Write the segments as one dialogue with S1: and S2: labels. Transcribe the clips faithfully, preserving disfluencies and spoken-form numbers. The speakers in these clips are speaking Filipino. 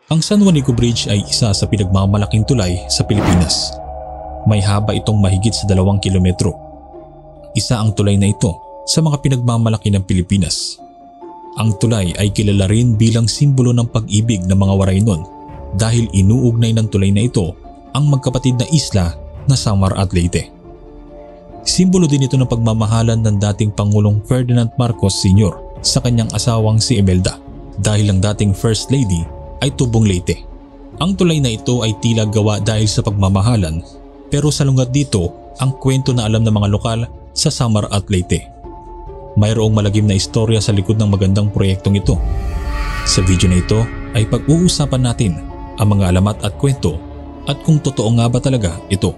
S1: Ang San Juanico Bridge ay isa sa pinagmamalaking tulay sa Pilipinas. May haba itong mahigit sa dalawang kilometro. Isa ang tulay na ito sa mga pinagmamalaki ng Pilipinas. Ang tulay ay kilala rin bilang simbolo ng pag-ibig ng mga waray nun dahil inuugnay ng tulay na ito ang magkapatid na isla na Samar at Leyte. Simbolo din ito ng pagmamahalan ng dating Pangulong Ferdinand Marcos Senior sa kanyang asawang si Imelda dahil ang dating First Lady ay tubong Leyte. Ang tulay na ito ay tila gawa dahil sa pagmamahalan pero salungat dito ang kwento na alam ng mga lokal sa Samar at Leyte. Mayroong malagim na istorya sa likod ng magandang proyektong ito. Sa video na ito ay pag-uusapan natin ang mga alamat at kwento at kung totoo nga ba talaga ito.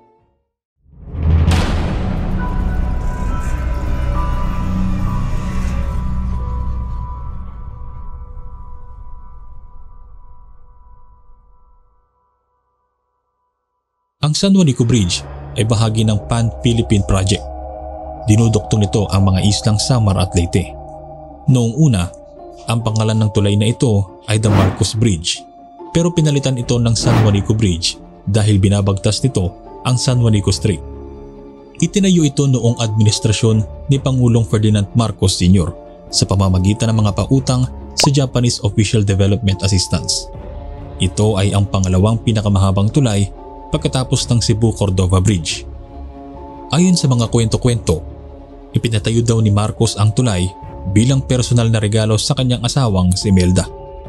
S1: Ang San Juanico Bridge ay bahagi ng Pan-Philippine Project. Dinuduktong nito ang mga islang Samar at Leyte. Noong una, ang pangalan ng tulay na ito ay the Marcos Bridge pero pinalitan ito ng San Juanico Bridge dahil binabagtas nito ang San Juanico Strait. Itinayo ito noong administrasyon ni Pangulong Ferdinand Marcos Senior sa pamamagitan ng mga pautang sa Japanese Official Development Assistance. Ito ay ang pangalawang pinakamahabang tulay pagkatapos ng Cebu-Cordova Bridge. Ayon sa mga kwento-kwento, ipinatayo daw ni Marcos ang tulay bilang personal na regalo sa kanyang asawang si Imelda.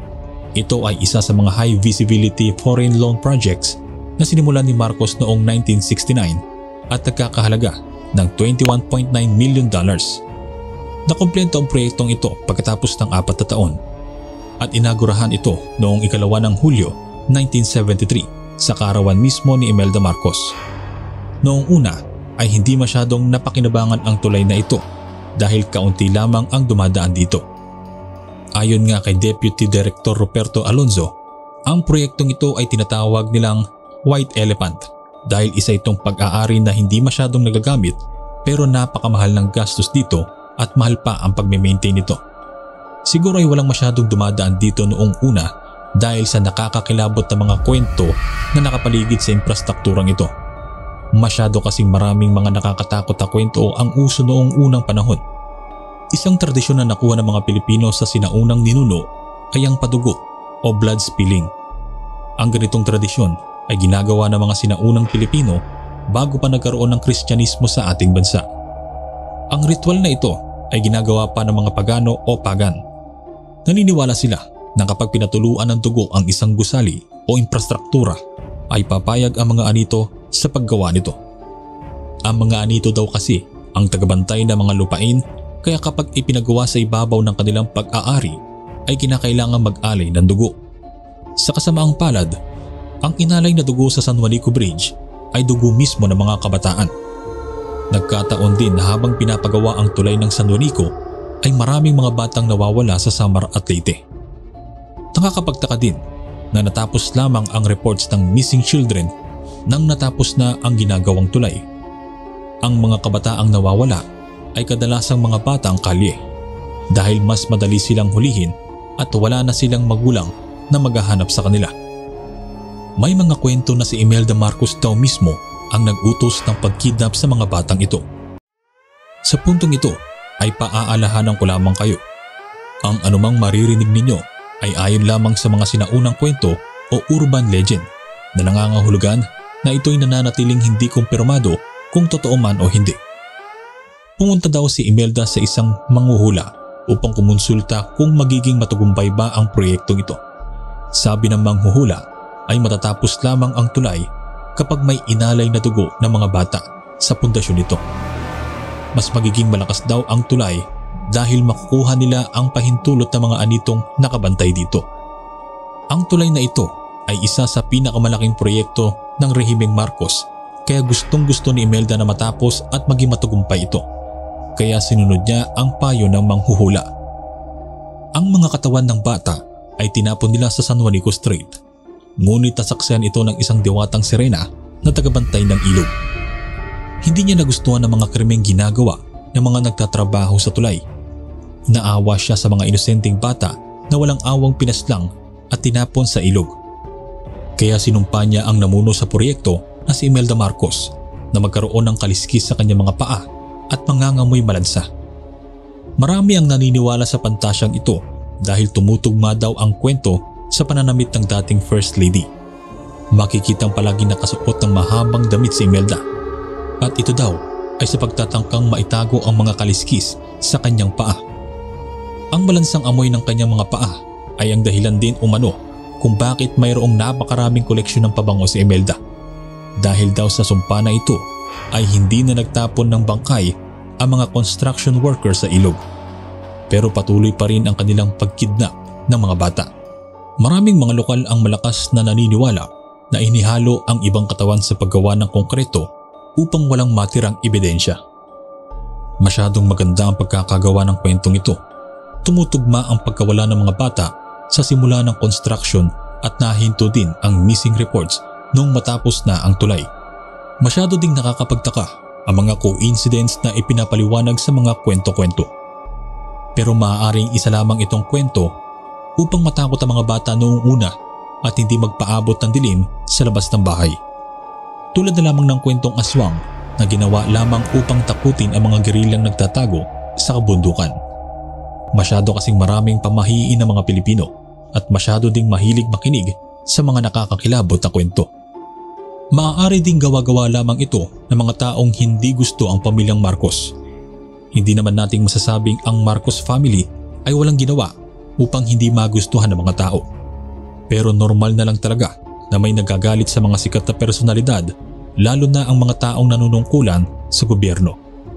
S1: Ito ay isa sa mga high visibility foreign loan projects na sinimulan ni Marcos noong nineteen sixty-nine at nagkakahalaga ng twenty-one point nine million dollars. Nakumpleto ang proyektong ito pagkatapos ng apat na taon at inagurahan ito noong ikalawa ng Hulyo nineteen seventy-three sa kaarawan mismo ni Imelda Marcos. Noong una ay hindi masyadong napakinabangan ang tulay na ito dahil kaunti lamang ang dumadaan dito. Ayon nga kay Deputy Director Ruperto Alonzo, ang proyektong ito ay tinatawag nilang White Elephant dahil isa itong pag-aari na hindi masyadong nagagamit pero napakamahal ng gastos dito at mahal pa ang pagme-maintain nito. Siguro ay walang masyadong dumadaan dito noong una dahil sa nakakakilabot na mga kwento na nakapaligid sa infrastrukturang ito. Masyado kasing maraming mga nakakatakot na kwento ang uso noong unang panahon. Isang tradisyon na nakuha ng mga Pilipino sa sinaunang ninuno ay ang padugo o blood spilling. Ang ganitong tradisyon ay ginagawa ng mga sinaunang Pilipino bago pa nagkaroon ng Kristyanismo sa ating bansa. Ang ritual na ito ay ginagawa pa ng mga pagano o pagan. Naniniwala sila na kapag pinatuluan ng dugo ang isang gusali o infrastruktura ay papayag ang mga anito sa paggawa nito. Ang mga anito daw kasi ang tagabantay ng mga lupain kaya kapag ipinagawa sa ibabaw ng kanilang pag-aari ay kinakailangan mag-alay ng dugo. Sa kasamaang palad, ang inalay na dugo sa San Juanico Bridge ay dugo mismo ng mga kabataan. Nagkataon din na habang pinapagawa ang tulay ng San Juanico ay maraming mga batang nawawala sa Samar at Leyte. Nakakapagtaka din na natapos lamang ang reports ng missing children nang natapos na ang ginagawang tulay. Ang mga kabataang nawawala ay kadalasang mga batang kalye dahil mas madali silang hulihin at wala na silang magulang na maghahanap sa kanila. May mga kwento na si Imelda Marcos daw mismo ang nag-utos ng pagkidnap sa mga batang ito. Sa puntong ito ay paaalahanan ko lamang kayo. Ang anumang maririnig ninyo ay ayon lamang sa mga sinaunang kwento o urban legend na nangangahulugan na ito'y nananatiling hindi kumpirmado kung totoo man o hindi. Pumunta daw si Imelda sa isang manghuhula upang kumonsulta kung magiging matagumpay ba ang proyektong ito. Sabi ng manghuhula ay matatapos lamang ang tulay kapag may inalay na dugo ng mga bata sa pundasyon nito. Mas magiging malakas daw ang tulay dahil makukuha nila ang pahintulot ng mga anitong nakabantay dito. Ang tulay na ito ay isa sa pinakamalaking proyekto ng rehimeng Marcos kaya gustong gusto ni Imelda na matapos at maging matagumpay ito. Kaya sinunod niya ang payo ng manghuhula. Ang mga katawan ng bata ay tinapon nila sa San Juanico Strait. Ngunit nasaksihan ito ng isang diwatang sirena na tagabantay ng ilog. Hindi niya nagustuhan ang mga krimeng ginagawa ng mga nagtatrabaho sa tulay. Naawa siya sa mga inosenteng bata na walang awang pinaslang at tinapon sa ilog. Kaya sinumpa niya ang namuno sa proyekto na si Imelda Marcos na magkaroon ng kaliskis sa kanyang mga paa at mangangamoy malansa. Marami ang naniniwala sa pantasyang ito dahil tumutugma daw ang kwento sa pananamit ng dating First Lady. Makikitang palagi nakasuot ng mahabang damit si Imelda at ito daw ay sa pagtatangkang maitago ang mga kaliskis sa kanyang paa. Ang malansang amoy ng kanyang mga paa ay ang dahilan din umano kung bakit mayroong napakaraming koleksyon ng pabango si Imelda. Dahil daw sa sumpa na ito ay hindi na nagtapon ng bangkay ang mga construction workers sa ilog. Pero patuloy pa rin ang kanilang pagkidnap ng mga bata. Maraming mga lokal ang malakas na naniniwala na inihalo ang ibang katawan sa paggawa ng konkreto upang walang matirang ebidensya. Masyadong maganda ang pagkakagawa ng kwentong ito. Tumutugma ang pagkawala ng mga bata sa simula ng construction at nahinto din ang missing reports noong matapos na ang tulay. Masyado ding nakakapagtaka ang mga coincidence na ipinapaliwanag sa mga kwento-kwento. Pero maaaring isa lamang itong kwento upang matakot ang mga bata noong una at hindi magpaabot ng dilim sa labas ng bahay. Tulad na lamang ng kwentong aswang na ginawa lamang upang takutin ang mga gerilyang nagtatago sa kabundukan. Masyado kasing maraming pamahiin ng mga Pilipino at masyado ding mahilig makinig sa mga nakakakilabot na kwento. Maaari ding gawa-gawa lamang ito ng mga taong hindi gusto ang pamilyang Marcos. Hindi naman nating masasabing ang Marcos family ay walang ginawa upang hindi magustuhan ng mga tao. Pero normal na lang talaga na may nagagalit sa mga sikat na personalidad, lalo na ang mga taong nanunungkulan sa gobyerno.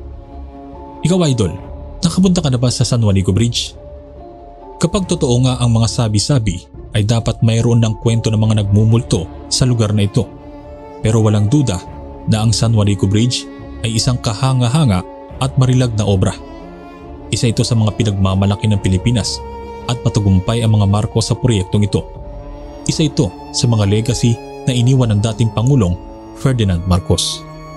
S1: Ikaw, idol, nakapunta ka na ba sa San Juanico Bridge? Kapag totoo nga ang mga sabi-sabi ay dapat mayroon ng kwento ng mga nagmumulto sa lugar na ito. Pero walang duda na ang San Juanico Bridge ay isang kahanga-hanga at marilag na obra. Isa ito sa mga pinagmamalaki ng Pilipinas at matagumpay ang mga Marcos sa proyektong ito. Isa ito sa mga legacy na iniwan ng dating Pangulong Ferdinand Marcos.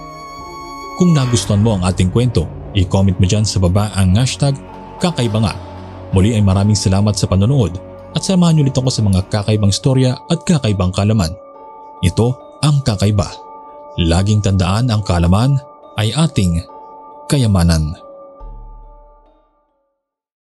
S1: Kung nagustuhan mo ang ating kwento, i-comment mo dyan sa baba ang hashtag kakaiba nga. Muli ay maraming salamat sa panonood at samahan niyo ulit ako sa mga kakaibang storya at kakaibang kalaman. Ito ang Kakaiba. Laging tandaan ang kaalaman ay ating kayamanan.